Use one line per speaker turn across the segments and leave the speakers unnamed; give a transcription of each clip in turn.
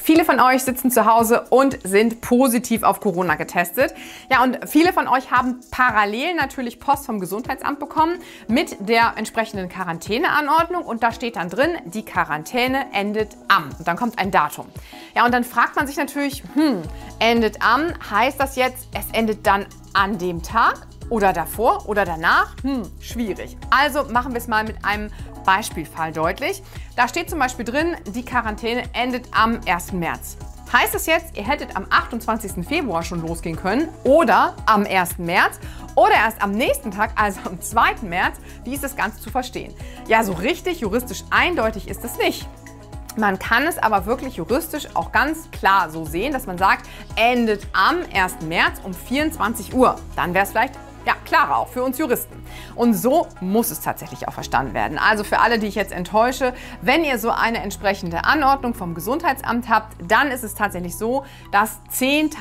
Viele von euch sitzen zu Hause und sind positiv auf Corona getestet. Ja, und viele von euch haben parallel natürlich Post vom Gesundheitsamt bekommen mit der entsprechenden Quarantäneanordnung. Und da steht dann drin, die Quarantäne endet am. Und dann kommt ein Datum. Ja, und dann fragt man sich natürlich, endet am, heißt das jetzt, es endet dann an dem Tag? Oder davor oder danach? Schwierig. Also machen wir es mal mit einem Beispielfall deutlich. Da steht zum Beispiel drin, die Quarantäne endet am 1. März. Heißt das jetzt, ihr hättet am 28. Februar schon losgehen können oder am 1. März oder erst am nächsten Tag, also am 2. März? Wie ist das Ganze zu verstehen? Ja, so richtig juristisch eindeutig ist es nicht. Man kann es aber wirklich juristisch auch ganz klar so sehen, dass man sagt, endet am 1. März um 24 Uhr. Dann wäre es vielleicht klarer auch für uns Juristen. Und so muss es tatsächlich auch verstanden werden. Also für alle, die ich jetzt enttäusche, wenn ihr so eine entsprechende Anordnung vom Gesundheitsamt habt, dann ist es tatsächlich so, dass 10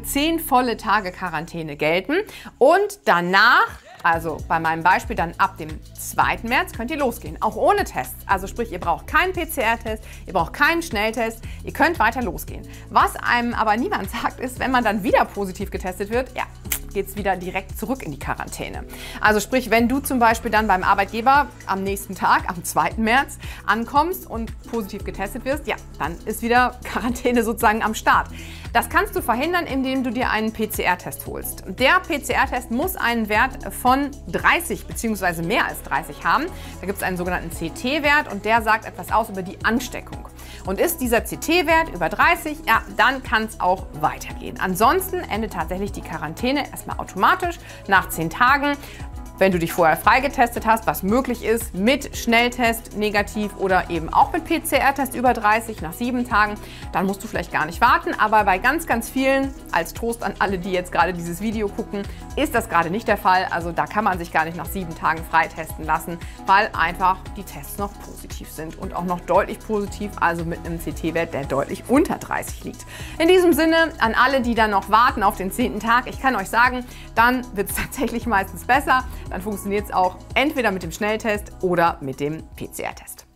volle Tage Quarantäne gelten und danach, also bei meinem Beispiel dann ab dem 2. März, könnt ihr losgehen, auch ohne Tests. Also sprich, ihr braucht keinen PCR-Test, ihr braucht keinen Schnelltest, ihr könnt weiter losgehen. Was einem aber niemand sagt, ist, wenn man dann wieder positiv getestet wird, geht es wieder direkt zurück in die Quarantäne. Also sprich, wenn du zum Beispiel dann beim Arbeitgeber am nächsten Tag, am 2. März, ankommst und positiv getestet wirst, dann ist wieder Quarantäne sozusagen am Start. Das kannst du verhindern, indem du dir einen PCR-Test holst. Der PCR-Test muss einen Wert von 30 bzw. mehr als 30 haben. Da gibt es einen sogenannten CT-Wert und der sagt etwas aus über die Ansteckung. Und ist dieser CT-Wert über 30, dann kann es auch weitergehen. Ansonsten endet tatsächlich die Quarantäne erstmal automatisch nach 10 Tagen. Wenn du dich vorher freigetestet hast, was möglich ist, mit Schnelltest negativ oder eben auch mit PCR-Test über 30 nach 7 Tagen, dann musst du vielleicht gar nicht warten. Aber bei ganz, ganz vielen, als Trost an alle, die jetzt gerade dieses Video gucken, ist das gerade nicht der Fall. Also da kann man sich gar nicht nach 7 Tagen freitesten lassen, weil einfach die Tests noch positiv sind und auch noch deutlich positiv, also mit einem CT-Wert, der deutlich unter 30 liegt. In diesem Sinne, an alle, die dann noch warten auf den 10. Tag, ich kann euch sagen, dann wird es tatsächlich meistens besser. Dann funktioniert es auch entweder mit dem Schnelltest oder mit dem PCR-Test.